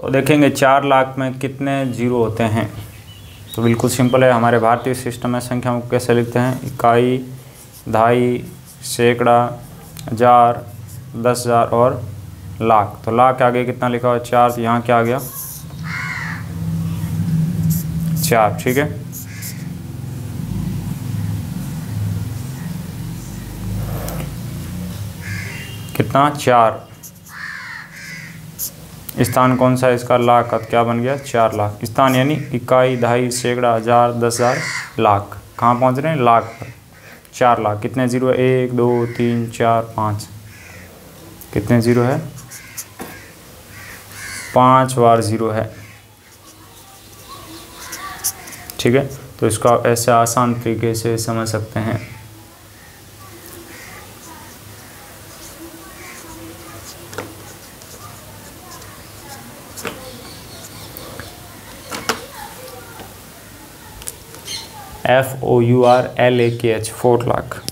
तो देखेंगे 4 लाख में कितने जीरो होते हैं। तो बिल्कुल सिंपल है, हमारे भारतीय सिस्टम में संख्याओं को कैसे लिखते हैं, इकाई, दहाई, सैकड़ा, हज़ार, 10,000 और लाख। तो लाख के आगे कितना लिखा हुआ है 4, तो यहाँ क्या आ गया 4, ठीक है। कितना 4, स्थान कौन सा है इसका, लाख का, क्या बन गया 4 लाख। स्थान यानी इकाई, दहाई, सैकड़ा, हज़ार, 10,000, लाख। कहाँ पहुँच रहे हैं, लाख पर। 4 लाख, कितने जीरो है, 1 2 3 4 5, कितने जीरो है, 5 बार जीरो है, ठीक है। तो इसको आप ऐसे आसान तरीके से समझ सकते हैं। FOURLAKH 4 लाख।